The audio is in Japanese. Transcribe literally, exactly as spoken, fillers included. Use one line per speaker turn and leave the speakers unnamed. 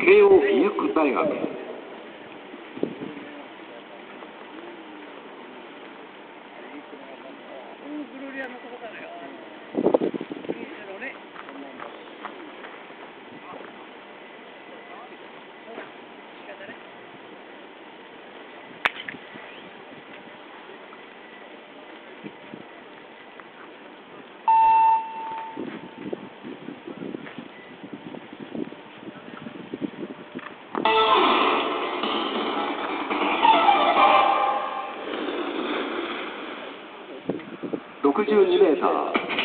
慶応義塾大学。ろくじゅうにメーター。